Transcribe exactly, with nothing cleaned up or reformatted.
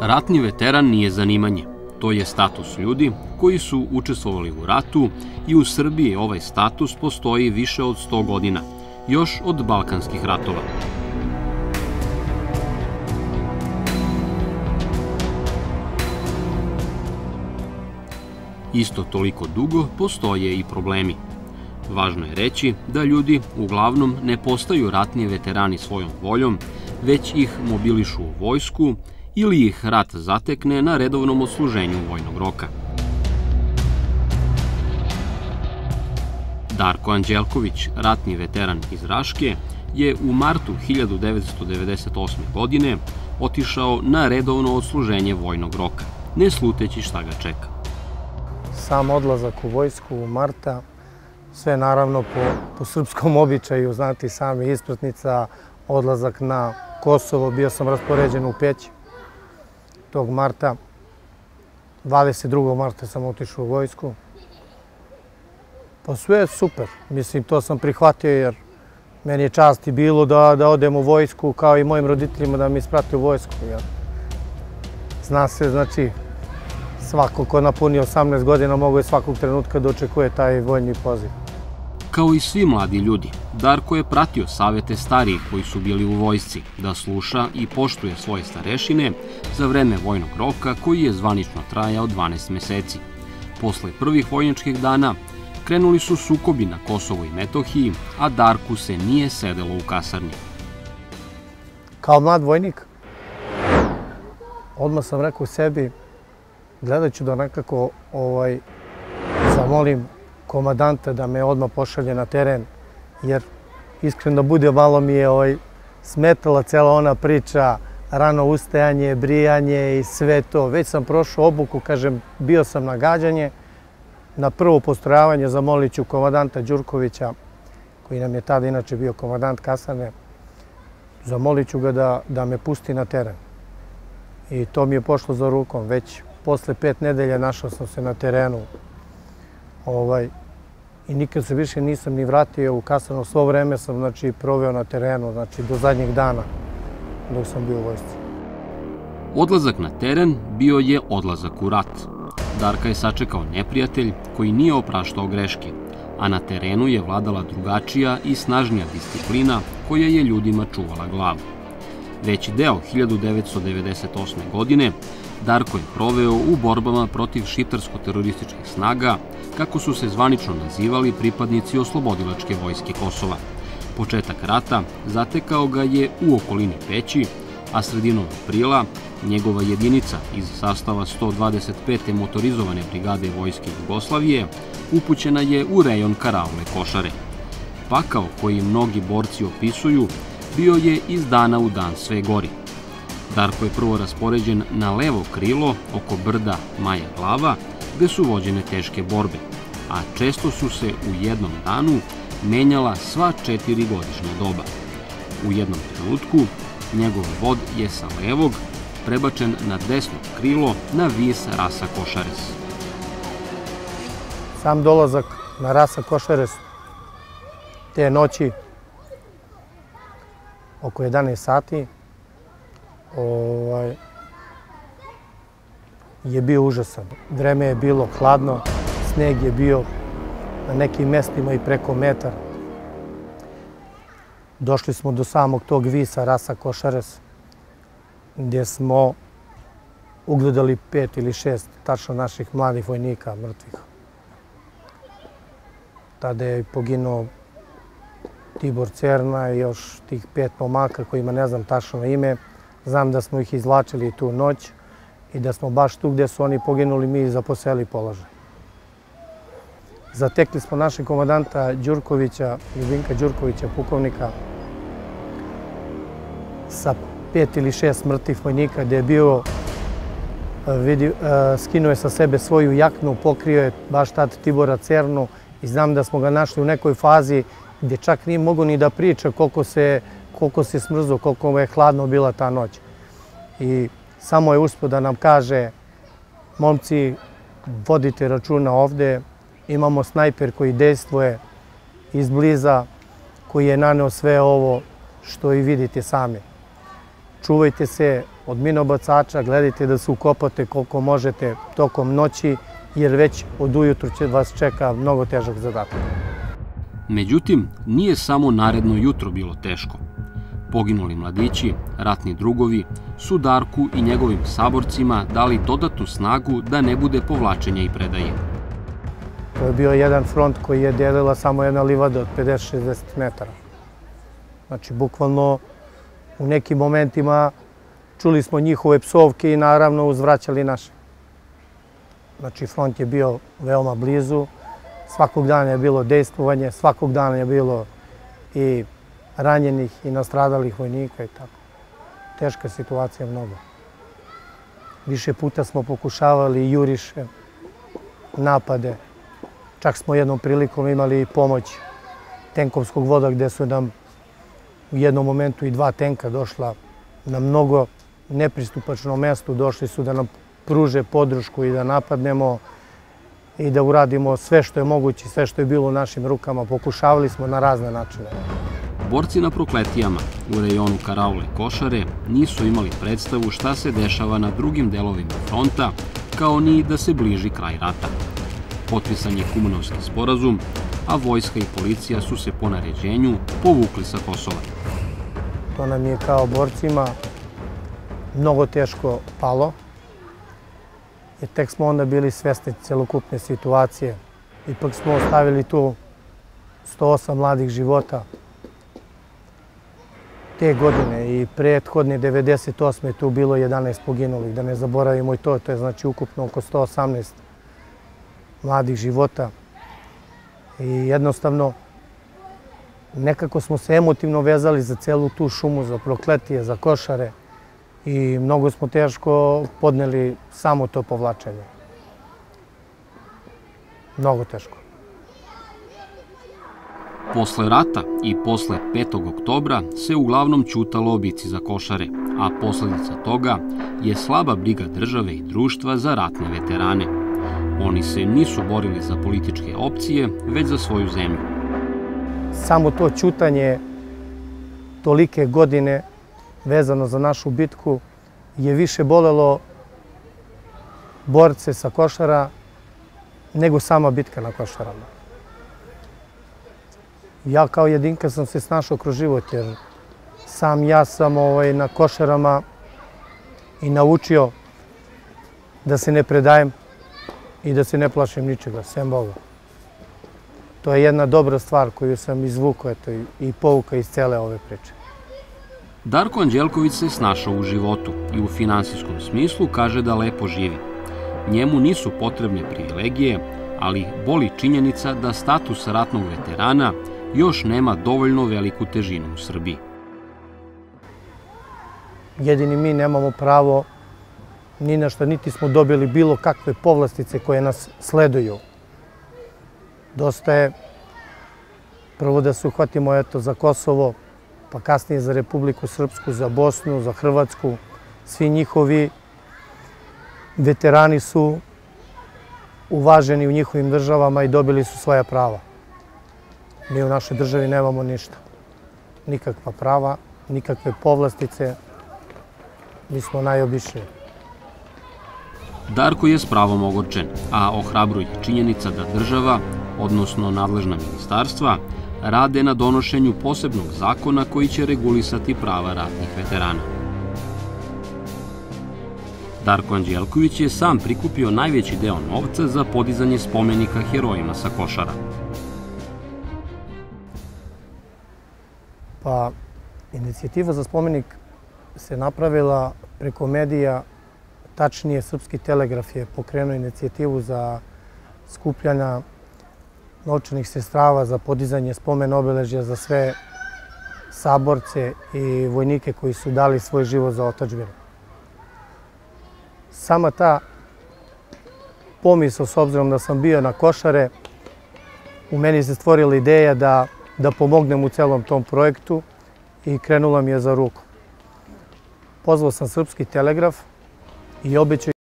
Ratni veteran nije zanimanje. To je status ljudi koji su učestvovali u ratu i u Srbiji ovaj status postoji više od sto godina, još od Balkanskih ratova. Isto toliko dugo postoje i problemi. Važno je reći da ljudi uglavnom ne postaju ratni veterani svojom voljom, već ih mobilišu u vojsku ili ih rat zatekne na redovnom odsluženju vojnog roka. Darko Anđelković, ratni veteran iz Raške, je u martu hiljadu devetsto devedeset osme. godine otišao na redovno odsluženje vojnog roka, ne sluteći šta ga čeka. Sam odlazak u vojsku u marta, sve naravno po, po srpskom običaju, znate sami, ispratnica, odlazak na Kosovo, bio sam raspoređen u Peć tog marta. dvadeset drugog marta sam otišao u vojsku. Pa sve je super, mislim, to sam prihvatio jer meni je čast i bilo da, da odem u vojsku, kao i mojim roditeljima da mi isprate u vojsku. Jer zna se, znači, svako ko napuni osamnaest godina mogu je svakog trenutka da očekuje taj vojni poziv. Kao i svi mladi ljudi, Darko je pratio savete starijih koji su bili u vojsci, da sluša i poštuje svoje starešine za vreme vojnog roka koji je zvanično trajao dvanaest meseci. Posle prvih vojničkih dana krenuli su sukobi na Kosovu i Metohiji, a Darku se nije sedelo u kasarni. Kao mlad vojnik, odmah sam rekao sebi, gledat ću da nekako ovaj, zamolim komadanta da me odmah pošalje na teren, jer iskreno da bude malo mi je ovaj, smetala cela ona priča, rano ustajanje, brijanje i sve to. Već sam prošao obuku, kažem, bio sam na gađanje. Na prvo postrojavanje zamolit ću komadanta Đurkovića, koji nam je tada inače bio komadant kasarne, zamolit ću ga da, da me pusti na teren. I to mi je pošlo za rukom. Već posle pet nedelja našao sam se na terenu. Ovaj, I nikad se više nisam ni vratio u kasarnu. Svo vreme sam znači, proveo na terenu, znači do zadnjeg dana dok sam bio u vojsci. Odlazak na teren bio je odlazak u rat. Darka je sačekao neprijatelj koji nije opraštao greške, a na terenu je vladala drugačija i snažnija disciplina koja je ljudima čuvala glavu. Veći deo hiljadu devetsto devedeset osme. godine Darko je proveo u borbama protiv šiptarsko-terorističkih snaga, kako su se zvanično nazivali pripadnici oslobodilačke vojske Kosova. Početak rata zatekao ga je u okolini Peći, a sredinom aprila njegova jedinica iz sastava sto dvadeset pete motorizovane brigade vojske Jugoslavije upućena je u rejon karaule Košare. Pakao koji mnogi borci opisuju bio je iz dana u dan sve gori. Darko je prvo raspoređen na levo krilo oko brda Maja Glava, gde su vođene teške borbe, a često su se u jednom danu menjala sva četiri godišnja doba. U jednom trenutku njegov vod je sa levog prebačen na desno krilo na vis Rasa Košares. Sam dolazak na Rasa Košares te noći oko jedanaest sati ovaj, je bio užasan. Vreme je bilo hladno, sneg je bio na nekim mestima i preko metar. Došli smo do samog tog visa Rasa Košares, gdje smo ugledali pet ili šest tačno naših mladih vojnika mrtvih. Tada je poginuo Tibor Cerna i još tih pet momaka kojima ne znam tačno ime. Znam da smo ih izvlačili tu noć i da smo baš tu gdje su oni poginuli mi zaposeli položaj. Zatekli smo našeg komadanta Đurkovića, Ljubinka Đurkovića, pukovnika, sa pet ili šest mrtvih vojnika, gdje je bio, vidi, skinuo je sa sebe svoju jaknu, pokrio je baš tad Tibora Cernu i znam da smo ga našli u nekoj fazi gdje čak nije mogo ni da priča koliko se, koliko se smrzo, koliko mu je hladno bila ta noć. I samo je uspio da nam kaže, momci, vodite računa ovde, imamo snajper koji dejstvuje izbliza, koji je naneo sve ovo što i vidite sami. čuvajte se od minobacača, gledajte da se ukopate koliko možete tokom noći, jer već od ujutru će vas čeka mnogo težak zadatak. Međutim, nije samo naredno jutro bilo teško. Poginuli mladići, ratni drugovi, su Darku i njegovim saborcima dali dodatnu snagu da ne bude povlačenja i predaje. To je bio jedan front koji je delila samo jedna livada od pedeset do šezdeset metara. Znači, bukvalno u nekim momentima čuli smo njihove psovke i naravno uzvraćali naše. Znači, front je bio veoma blizu, svakog dana je bilo dejstvovanje, svakog dana je bilo i ranjenih i nastradalih vojnika i tako. Teška situacija mnogo. Više puta smo pokušavali juriše, napade. Čak smo jednom prilikom imali pomoć tenkovskog voda gde su nam u jednom momentu i dva tenka došla na mnogo nepristupačno mesto. Došli su da nam pruže podršku i da napadnemo i da uradimo sve što je moguće, sve što je bilo u našim rukama. Pokušavali smo na razne načine. Borci na Prokletijama u rejonu Karaule Košare nisu imali predstavu šta se dešava na drugim delovima fronta, kao ni da se bliži kraj rata. Potpisan je Kumanovski sporazum, a vojska i policija su se po naređenju povukli sa Kosova. To nam je kao borcima mnogo teško palo, jer tek smo onda bili svesni celokupne situacije. Ipak smo ostavili tu sto osam mladih života te godine i prethodne devedeset osme tu bilo jedanaest poginulih, da ne zaboravimo i to, to je znači ukupno oko sto osamnaest mladih života. I jednostavno nekako smo se emotivno vezali za celu tu šumu, za Prokletije, za Košare i mnogo smo teško podneli samo to povlačenje. Mnogo teško. Posle rata i posle petog oktobra se uglavnom ćutalo o bici za Košare, a posledica toga je slaba briga države i društva za ratne veterane. Oni se nisu borili za političke opcije, već za svoju zemlju. Samo to ćutanje tolike godine vezano za našu bitku je više bolelo borce sa Košara nego sama bitka na Košarama. Ja kao jedinka sam se snašao kroz život, jer sam ja sam na Košarama i naučio da se ne predajem i da se ne plašim ničega, sem Boga. To je jedna dobra stvar koju sam izvukao i povukao iz cele ove priče. Darko Anđelković se snašao u životu i u finansijskom smislu kaže da lepo živi. Njemu nisu potrebne privilegije, ali boli činjenica da status ratnog veterana još nema dovoljno veliku težinu u Srbiji. Jedini mi nemamo pravo ni na što, niti smo dobili bilo kakve povlastice koje nas sleduju. Dosta je prvo da se uhvatimo eto za Kosovo, pa kasnije za Republiku Srpsku, za Bosnu, za Hrvatsku. Svi njihovi veterani su uvaženi u njihovim državama i dobili su svoja prava. Mi u našoj državi nemamo ništa. Nikakva prava, nikakve povlastice. Mi smo najobičniji. Darko je s pravom ogorčen, a ohrabruje činjenica da država, odnosno nadležna ministarstva, rade na donošenju posebnog zakona koji će regulisati prava ratnih veterana. Darko Anđelković je sam prikupio najveći deo novca za podizanje spomenika herojima sa Košara. Pa, inicijativa za spomenik se napravila preko medija, tačnije Srpski telegraf je pokrenuo inicijativu za skupljanja novčanih sredstava za podizanje spomen obeležja za sve saborce i vojnike koji su dali svoj život za otadžbinu. Sama ta pomisao, s obzirom da sam bio na Košare, u meni se stvorila ideja da, da pomognem u celom tom projektu i krenula mi je za ruku. Pozvao sam Srpski telegraf i obećao